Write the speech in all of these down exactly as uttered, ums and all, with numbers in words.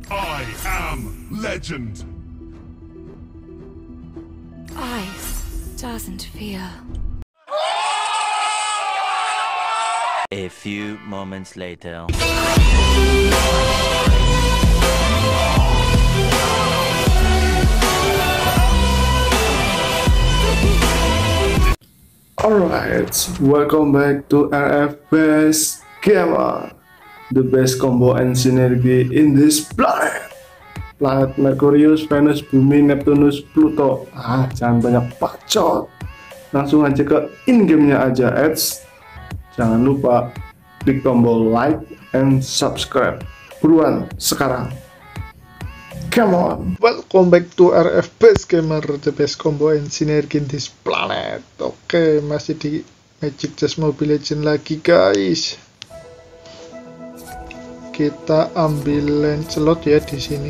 I am legend. Ice doesn't fear. A few moments later. Alright, welcome back to R F Best Gamer, the best combo and synergy in this planet. Planet Merkurius, Venus, Bumi, Neptunus, Pluto. Ah, jangan banyak bacot. Langsung aja ke in-game-nya aja, ads. Jangan lupa klik tombol like and subscribe. Buruan sekarang. Come on. Welcome back to R F Best Gamer, the best combo and synergy in this planet. Oke, masih di Magic Chess Mobile Legends lagi, guys. Kita ambil Lancelot ya di sini.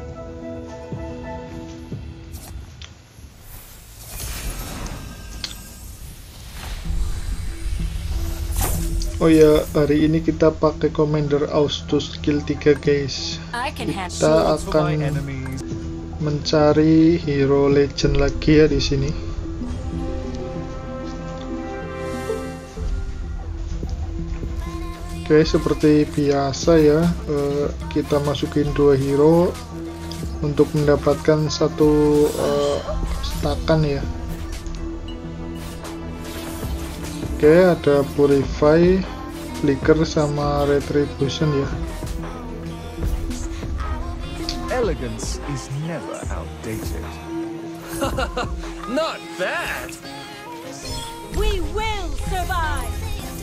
Oh ya, hari ini kita pakai Commander Austus skill tiga, guys. Kita akan mencari hero legend lagi ya di sini. Oke, seperti biasa ya, eh, kita masukin dua hero untuk mendapatkan satu eh, stakan ya. Oke, ada Purify, Flicker sama Retribution ya. Elegance is never outdated. Not bad. We will survive.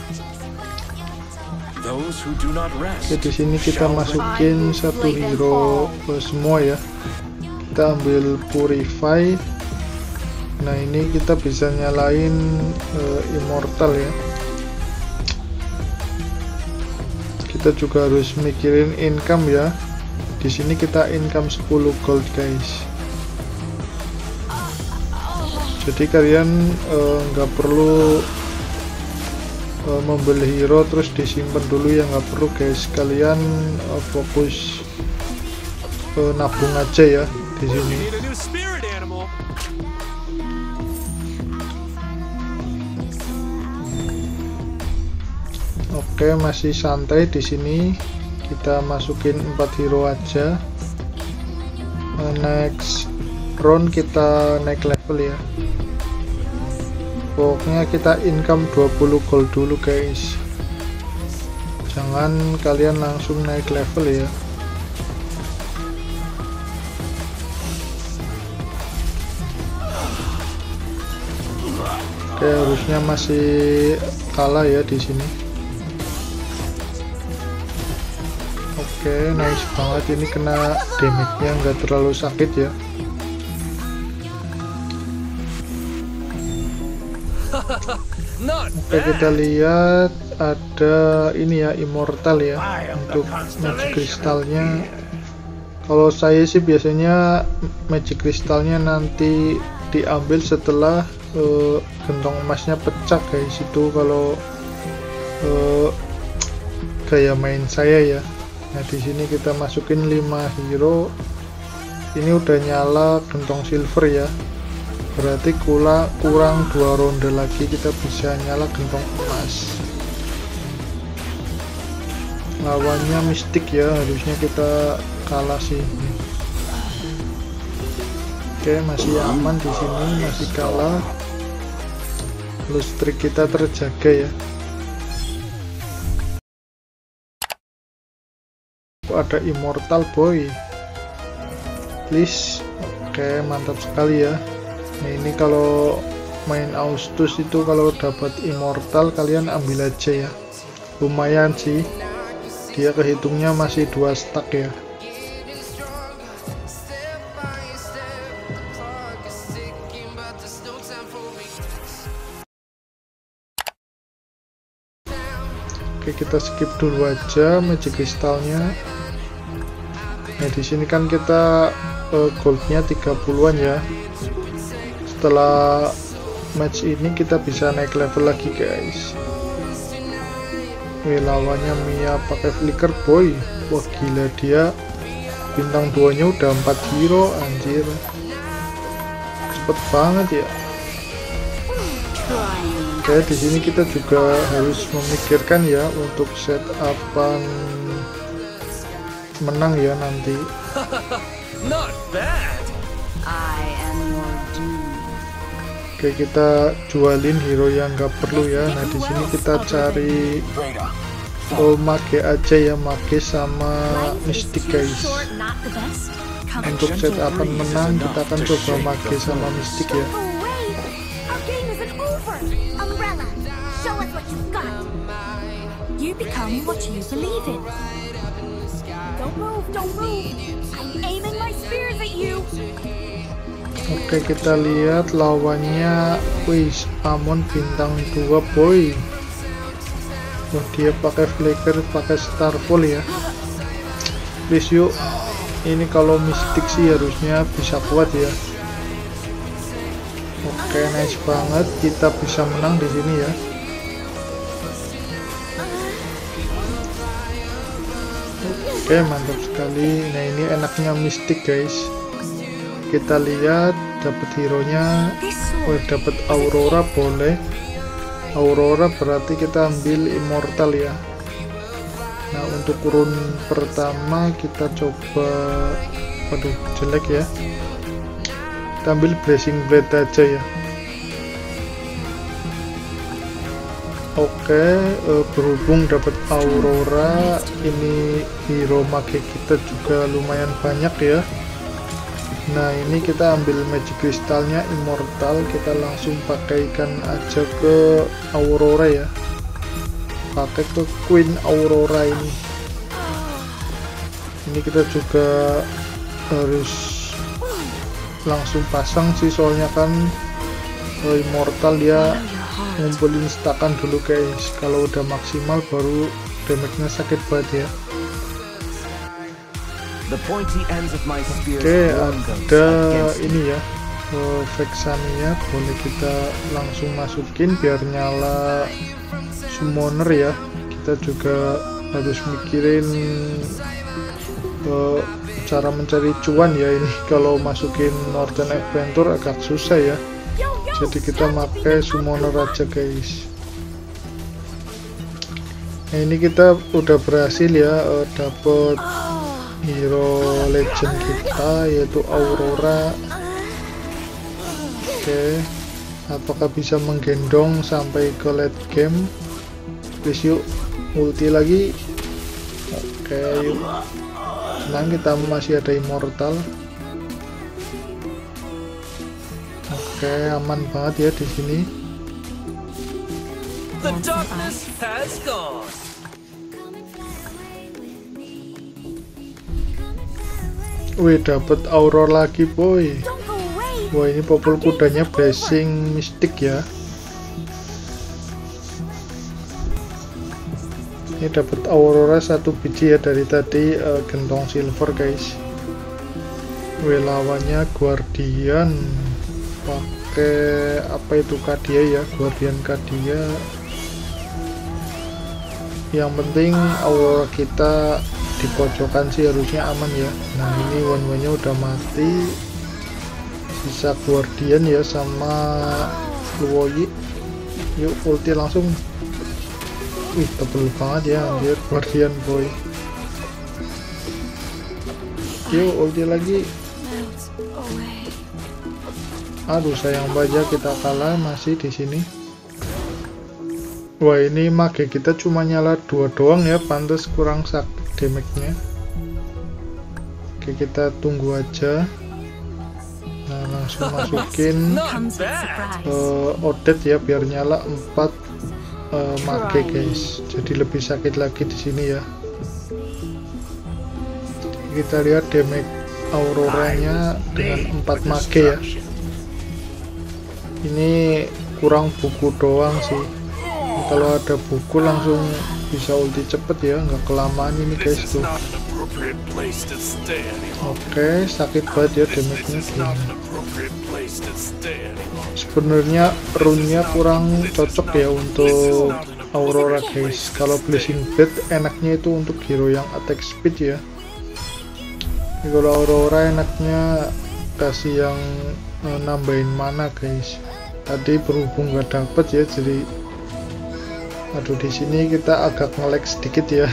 Those who do not rest. Oke, di sini kita masukin satu hero ke semua ya. Kita ambil Purify. Nah, ini kita bisa nyalain uh, Immortal ya. Kita juga harus mikirin income ya. Di sini kita income sepuluh gold, guys. Jadi kalian nggak uh, perlu uh, membeli hero terus disimpan dulu ya, nggak perlu, guys. Kalian uh, fokus uh, nabung aja ya di sini. Oke, masih santai di sini. Kita masukin empat hero aja. Next round kita naik level ya. Pokoknya kita income dua puluh gold dulu, guys. Jangan kalian langsung naik level ya. Oke, harusnya masih kalah ya di sini. Oke, nice banget, ini kena damage-nya nggak terlalu sakit ya. Oke, kita lihat ada ini ya, Immortal ya untuk magic kristalnya. Kalau saya sih biasanya magic kristalnya nanti diambil setelah uh, gentong emasnya pecah, guys. Itu kalau uh, gaya main saya ya. Nah, di sini kita masukin lima hero. Ini udah nyala gentong silver ya. Berarti kula, kurang dua ronde lagi kita bisa nyala gentong emas. Lawannya mistik ya, harusnya kita kalah sih. Oke, masih aman di sini, masih kalah. Lustrik kita terjaga ya. Ada Immortal, boy, please. Oke, mantap sekali ya. Nah, ini kalau main Austus itu kalau dapat Immortal kalian ambil aja ya, lumayan sih, dia kehitungnya masih dua stack ya. Oke, kita skip dulu aja magic kristalnya. Nah, di sini kan kita uh, goldnya tiga puluhan ya. Setelah match ini kita bisa naik level lagi, guys. Wih, lawannya Mia pakai flicker, boy. Wah, gila, dia bintang dua nya udah empat hero, anjir cepet banget ya. Oke, di sini kita juga harus memikirkan ya untuk setupan menang ya nanti. Not bad. I am your doom. Oke, kita jualin hero yang nggak perlu ya. Nah, di sini kita cari oh, mage aja ya, mage sama mystic guys. Untuk setupan menang kita akan coba mage sama mystic ya. You become what you believe in. Don't move, don't move. I'm aiming my spears at you. Oke, kita lihat lawannya. Wih, Amon bintang dua boy. Wah, dia pakai flicker, pakai starfall ya. Please yuk. Ini kalau mystic sih harusnya bisa kuat ya. Oke, nice banget. Kita bisa menang di sini ya. Oke, mantap sekali. Nah, ini enaknya mystic guys. Kita lihat dapat hero nya. Oh, dapat aurora boleh. Aurora berarti kita ambil immortal ya. Nah, untuk run pertama kita coba, waduh jelek ya, kita ambil blessing blade aja ya. Oke, uh, berhubung dapat aurora, ini hero mage kita juga lumayan banyak ya. Nah, ini kita ambil magic kristalnya immortal, kita langsung pakaikan aja ke aurora ya. Pakai ke Queen Aurora ini. Ini kita juga harus langsung pasang sih, soalnya kan uh, immortal ya. Ngumpulin stakan dulu guys, kalau udah maksimal baru damage-nya sakit banget ya. Oke, ada ini ya, uh, Vexania boleh kita langsung masukin biar nyala summoner ya. Kita juga harus mikirin uh, cara mencari cuan ya, ini kalau masukin Northern Adventure agak susah ya. Jadi kita pakai summoner aja guys. Nah, ini kita udah berhasil ya uh, dapet hero legend kita yaitu Aurora. Oke, apakah bisa menggendong sampai ke late game? Please yuk, ulti lagi. Oke, yuk. Nah, kita masih ada immortal. Oke, aman banget ya di sini. The darkness has gone. Wih, dapet aurora lagi boy. Wah, ini popul kudanya blessing mystic ya. Ini dapat aurora satu biji ya dari tadi, uh, gentong silver guys. Wih, lawannya guardian pakai apa itu, Kadia ya, guardian Kadia. Yang penting aurora kita di pojokan sih harusnya aman ya. Nah, ini one way nya udah mati, sisa guardian ya sama Luoyi. Yuk ulti langsung. Wih, tebel banget ya anjir, guardian boy. Yuk ulti lagi. Aduh, sayang banget kita kalah masih di sini. Wah, ini mage kita cuma nyala dua doang ya, pantas kurang sakit damage-nya. Oke, kita tunggu aja. Nah, langsung masukin uh, Odet ya biar nyala empat uh, mage guys. Jadi lebih sakit lagi di sini ya. Kita lihat damage auroranya dengan empat mage ya. Ini kurang buku doang sih. Kalau ada buku langsung bisa ulti cepet ya, nggak kelamaan ini guys tuh. Oke, sakit banget ya damage-nya gini. Sebenarnya rune-nya kurang cocok ya untuk Aurora guys. Kalau Blessing Blade enaknya itu untuk hero yang attack speed ya. Ini kalau Aurora enaknya kasih yang uh, nambahin mana guys. Tadi berhubung gak dapet ya, jadi aduh di sini kita agak nge-lag sedikit ya.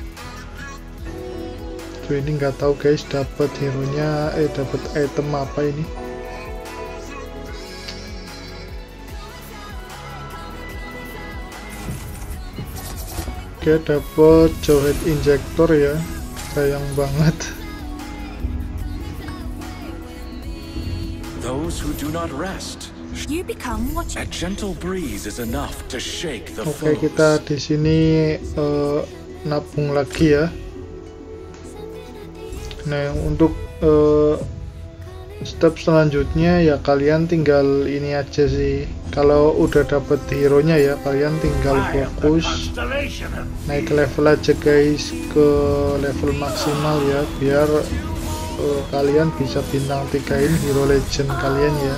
Tuh ini nggak tahu guys dapat hero nya eh dapat item apa ini. Oke, dapat Jawhead Injector ya, sayang banget. Those who do not rest. You become what you... A gentle breeze is enough to shake the Oke, kita di sini uh, nabung lagi ya. Nah, untuk uh, step selanjutnya ya kalian tinggal ini aja sih. Kalau udah dapet hero nya ya kalian tinggal fokus naik level aja guys ke level maksimal ya, biar uh, kalian bisa bintang tigain hero legend kalian ya.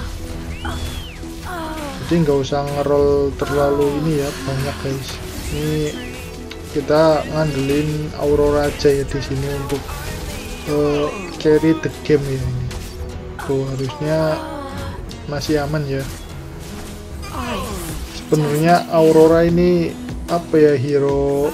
Jadi nggak usah ngerol terlalu ini ya banyak guys. Ini kita ngandelin Aurora aja ya di sini untuk uh, carry the game ya ini. Tuh harusnya masih aman ya. Sebenarnya Aurora ini apa ya, hero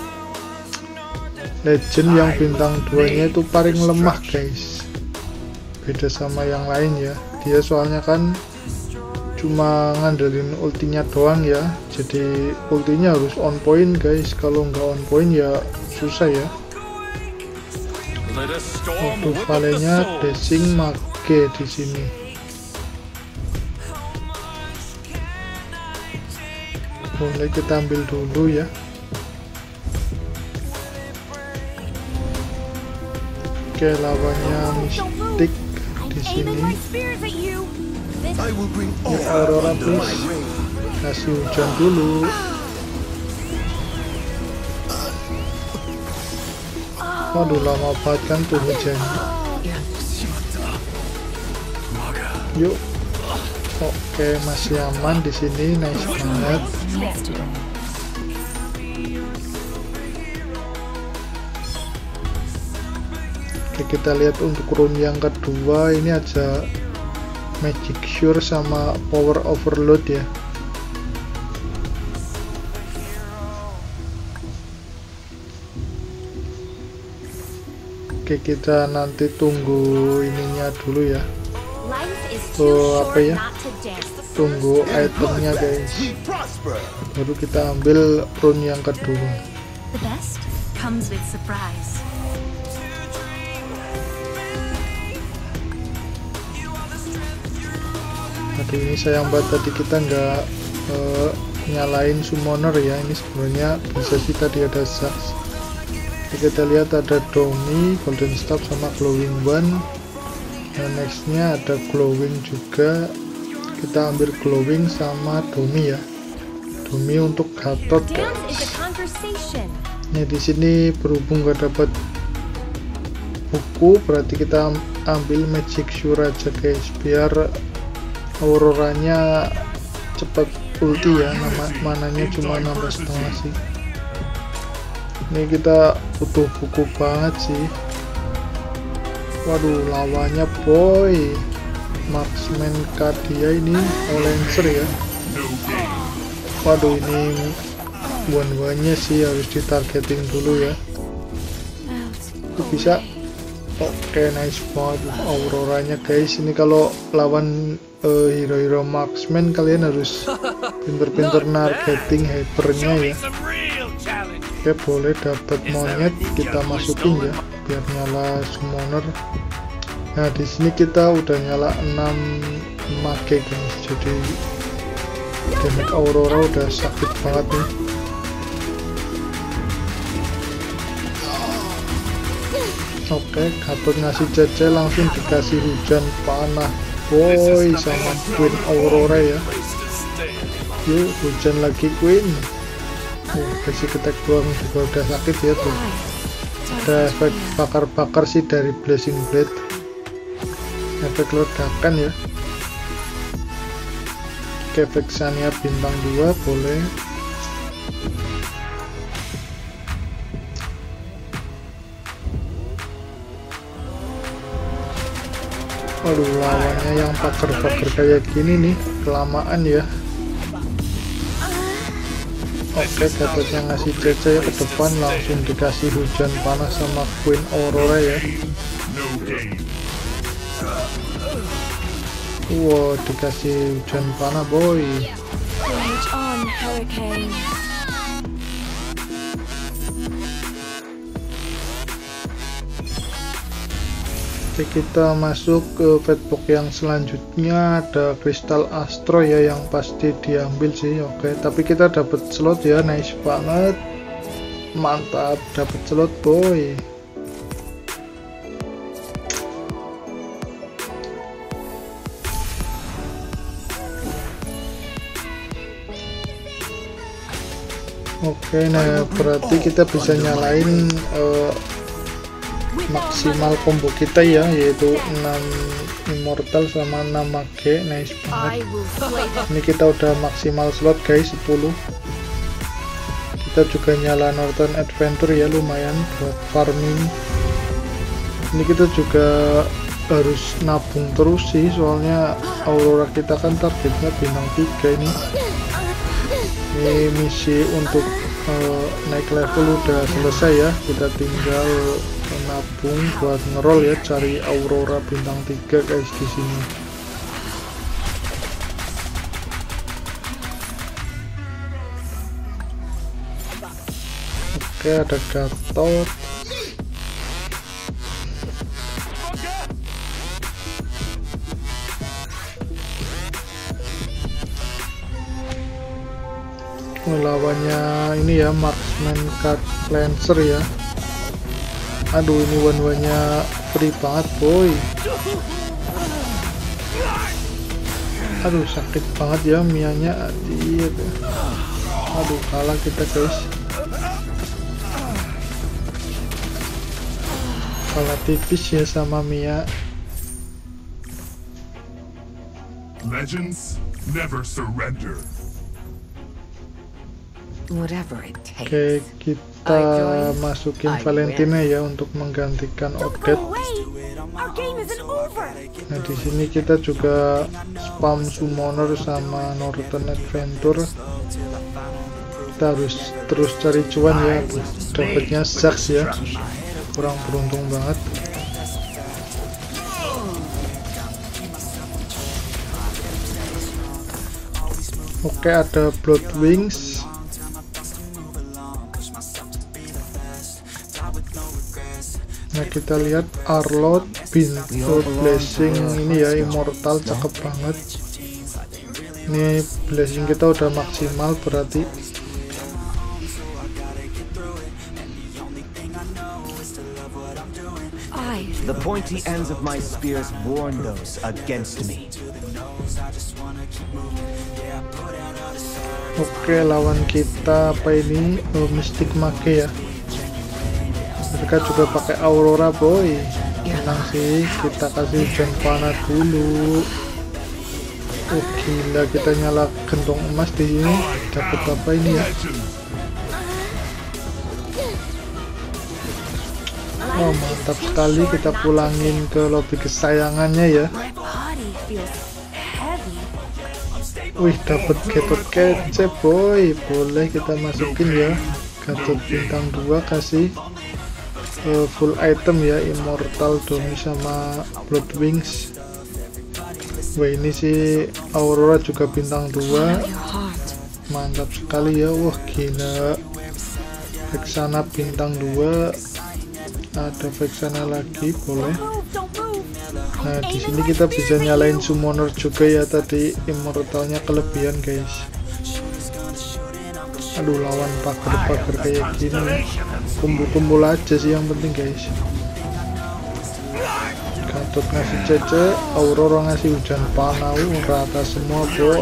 legend yang bintang dua nya itu paling lemah guys. Beda sama yang lain ya. Dia soalnya kan cuma ngandelin ultinya doang ya, jadi ultinya harus on point guys. Kalau nggak on point ya susah ya. Waktu palenya dashing mage di sini. Boleh kita ambil dulu ya. Oke, lawannya Mystic di sini. Ya Aurora please, kasih hujan dulu. Waduh lama banget kan tuh hujannya. Yuk, oke masih aman di sini, nice banget. Oke, kita lihat untuk rune yang kedua ini aja Magic Sure sama Power Overload ya. Oke, kita nanti tunggu ininya dulu ya. Oh, apa ya? Tunggu itemnya guys. Baru kita ambil rune yang kedua. The best comes with surprise. Aduh ini sayang banget tadi kita nggak uh, nyalain summoner ya. Ini sebenarnya bisa sih tadi ada Zax. Kita lihat ada Domi, Golden Staff sama Glowing One. Dan nextnya ada Glowing juga. Kita ambil Glowing sama Domi ya. Domi untuk Gatot guys. Nah di sini berhubung gak dapat buku, berarti kita ambil Magic Sure aja guys, biar Auroranya cepat ulti ya. Nama mananya cuma nambah setengah sih. Ini kita butuh buku banget sih. Waduh lawannya boy Marksman Kadia ini Lancer ya. Waduh ini buan-buannya sih harus ditargeting dulu ya. Itu bisa. Oke, nice banget Auroranya guys. Ini kalau lawan hero-hero uh, marksman kalian harus pinter-pinter targeting hypernya ya. Oke, boleh dapat monyet, kita masukin ya biar nyala summoner. Nah di sini kita udah nyala enam mage guys, jadi damage Aurora udah sakit banget nih. Oke, Gatot ngasih cece, langsung dikasih hujan panah boy sama Queen Aurora ya. Yuk hujan lagi Queen. Oh, kasih ketek doang juga udah sakit ya tuh. Ada efek bakar-bakar sih dari Blazing Blade, efek ledakan ya. Oke, efek Sania bintang dua boleh. Aduh, lawannya yang pagar-pagar kayak gini nih, kelamaan ya. Oke, Gatotnya ngasih C C ke depan, langsung dikasih hujan panas sama Queen Aurora ya. Wow, dikasih hujan panas boy. Rage on, Hurricane. Oke, kita masuk ke petbox yang selanjutnya. Ada kristal astro ya, yang pasti diambil sih. Oke, tapi kita dapat slot ya, nice banget, mantap, dapat slot boy. Oke, nah berarti kita bisa nyalain uh, maksimal combo kita ya, yaitu enam immortal sama enam mage. Nice banget. Ini kita udah maksimal slot guys, sepuluh. Kita juga nyala Northern Adventure ya, lumayan buat farming. Ini kita juga harus nabung terus sih, soalnya Aurora kita kan targetnya bintang tiga ini. Ini misi untuk uh, naik level udah selesai ya, kita tinggal nabung buat ngerol ya, cari Aurora bintang tiga guys di sini. Oke, ada Gatot. Lawannya ini ya, Marksman Card Lancer ya. Aduh, ini one-one-nya free banget boy. Aduh, sakit banget ya Mianya. Aduh, aduh kalah kita guys. Kalah tipis ya sama Mia. Legends never surrender. Whatever it takes. Oke, kita masukin Valentina ya untuk menggantikan Odette. Nah, di sini kita juga spam summoner sama Northern Adventure. Kita harus terus cari cuan ya. Dapatnya Zax ya. Kurang beruntung banget. Oke, ada Blood Wings. Nah, kita lihat Arlott Bintu Blessing ini ya, immortal, cakep banget. Ini blessing kita udah maksimal berarti. The pointy ends of my spears warn those against me. Oke, lawan kita apa ini? Oh, Mystic Mage ya. Mereka juga pakai Aurora boy. Tenang sih, kita kasih hujan panah dulu. Oh gila, kita nyala gentong emas di sini. Dapat apa ini ya? Oh mantap sekali, kita pulangin ke lobby kesayangannya ya. Wih, dapat Gatot kece boy. Boleh kita masukin ya. Gatot bintang dua, kasih Uh, full item ya, immortal, domi sama Blood Wings. Wah, ini sih Aurora juga bintang dua, mantap sekali ya. Wah gila, Vexana bintang dua, ada Vexana lagi, boleh. Nah, di sini kita bisa nyalain summoner juga ya, tadi immortalnya kelebihan guys. Aduh, lawan pagar-pagar kayak gini, kumpul-kumpul aja sih yang penting guys. Gatot ngasih C C, Aurora ngasih hujan panah, rata semua boy.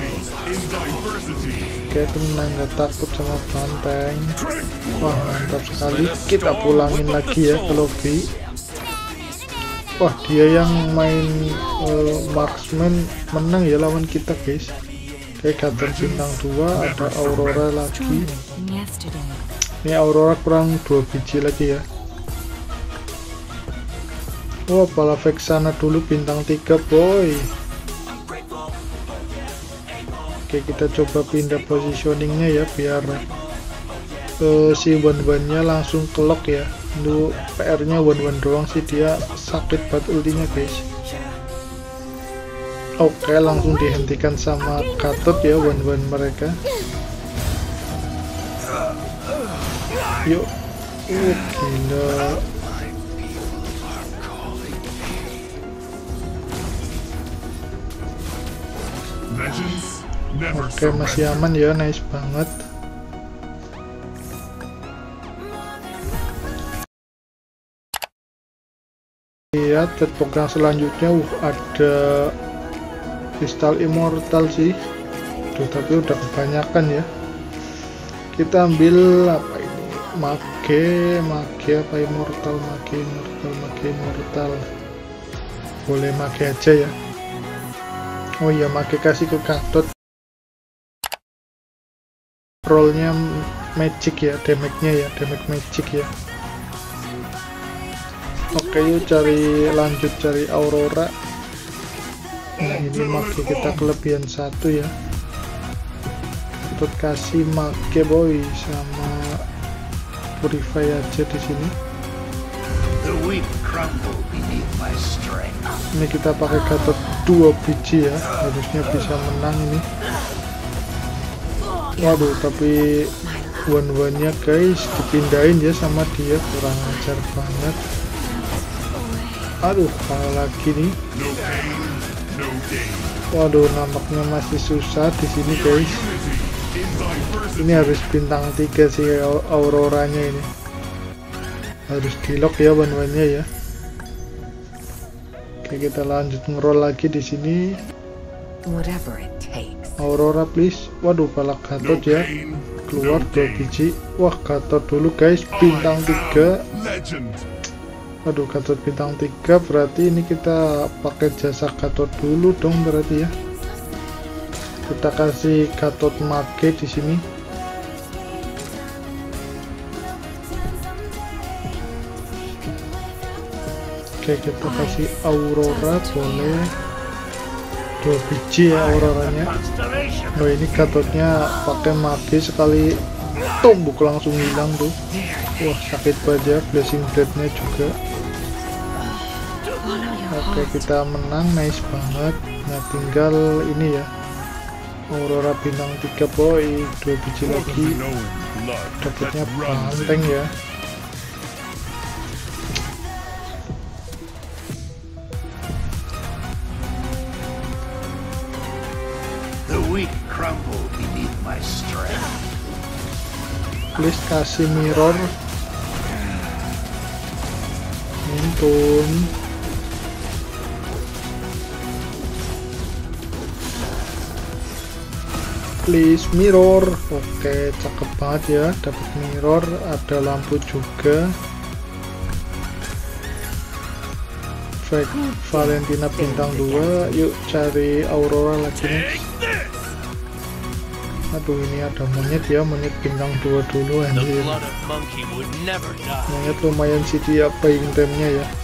Oke, tenang, gak takut sama banteng. Wah mantap sekali, kita pulangin lagi ya ke lobby. Wah, dia yang main uh, marksman menang ya lawan kita guys. Oke, Gatot bintang dua, ada Aurora lagi. Ini Aurora kurang dua biji lagi ya. Wah, pala Vexana dulu bintang tiga boy. Oke, kita coba pindah positioningnya ya biar uh, si Wan-Wannya langsung kelok ya. Dulu P R-nya Wan-Wan doang sih, dia sakit banget ultinya guys. Oke, langsung dihentikan sama Gatot ya Wan-Wan mereka. Yuk, uh, gila. Oke, masih aman ya, nice banget. Lihat chat program selanjutnya, uh, ada kristal immortal sih. Duh, tapi udah kebanyakan ya. Kita ambil apa ini? Mage, mage apa immortal, mage immortal, mage immortal. Boleh mage aja ya. Oh iya, mage kasih ke Gatot. Rollnya magic ya, damage-nya ya, damage magic ya. Oke, yuk cari lanjut cari Aurora. Nah, ini mage kita kelebihan satu ya. Untuk kasih mage boy sama purify aja di sini. Ini kita pakai Gatot dua biji ya, harusnya bisa menang ini. Waduh, tapi Wan-Wannya guys dipindahin ya sama dia, kurang ajar banget. Aduh, kalah lagi nih. Waduh, nampaknya masih susah di sini guys. Ini harus bintang tiga sih Auroranya ini. Harus di lock ya Wan-Wannya ya. Oke, kita lanjut ngeroll lagi di sini. Whatever it takes. Aurora please. Waduh, pala Gatot ya. Keluar dua biji. Wah, Gatot dulu guys, bintang tiga. Waduh, Gatot bintang tiga, berarti ini kita pakai jasa Gatot dulu dong berarti ya. Kita kasih Gatot mage di sini. Oke, kita kasih Aurora boleh. Dua biji ya Auroranya. Oh, ini Gatotnya pakai mage sekali tumbuk langsung hilang tuh. Wah, sakit banget ya, blessing blade-nya juga. Oke, kita menang, nice banget. Nah, tinggal ini ya, Aurora bintang tiga boy, dua biji lagi. Dapatnya banteng ya. Please kasih mirror. Mintun. Please mirror. Oke, cakep banget ya, dapat mirror, ada lampu juga. Fake Valentina bintang dua. Yuk cari Aurora lagi nih. Aduh, ini ada monyet ya, monyet bintang dua dulu anjir. Monyet lumayan sih dia buying time-nya ya.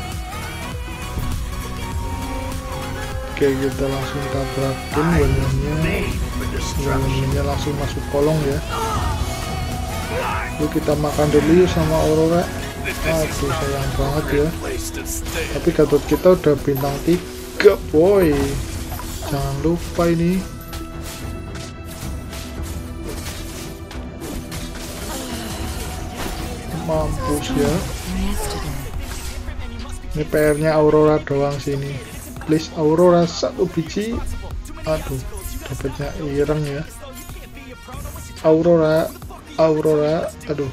Oke, kita langsung tabrakin Wan-Wannya. Wan-Wannya langsung masuk kolong ya. Yuk kita makan dulu yuk sama Aurora. Aduh, sayang banget ya. Tapi Gatot kita udah bintang tiga boy. Jangan lupa ini. Mampus ya. Ini P R-nya Aurora doang sini. Please Aurora satu biji. Aduh, dapatnya ireng ya. Aurora, Aurora, aduh.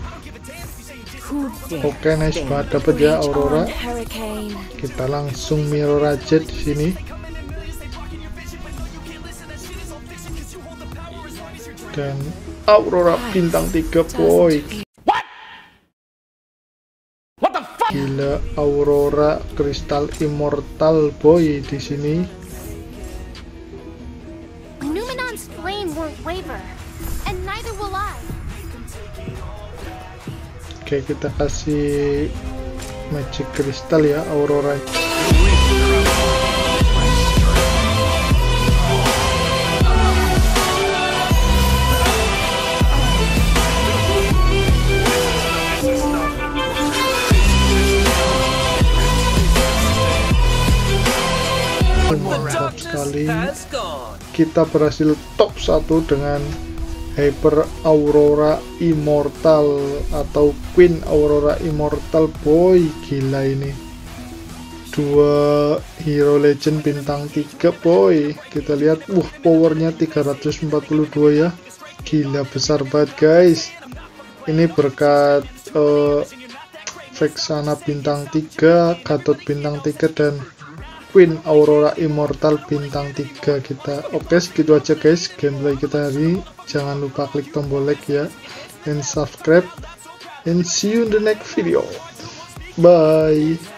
Oke, nice banget dapat ya Aurora. Kita langsung mirror aja di sini. Dan Aurora bintang tiga boy. Gila, Aurora kristal immortal boy di sini. Numenon's flame won't waver, and neither will I. Oke, kita kasih magic crystal ya, Aurora. Mantap sekali, kita berhasil top satu dengan Hyper Aurora Immortal atau Queen Aurora Immortal. Boy, gila ini dua hero legend bintang tiga boy. Kita lihat, uh powernya tiga ratus empat puluh dua ya, gila besar banget guys. Ini berkat uh, Vexana bintang tiga, Gatot bintang tiga, dan Queen Aurora Immortal bintang tiga kita. Oke, segitu aja guys gameplay kita hari ini. Jangan lupa klik tombol like ya, and subscribe, and see you in the next video. Bye.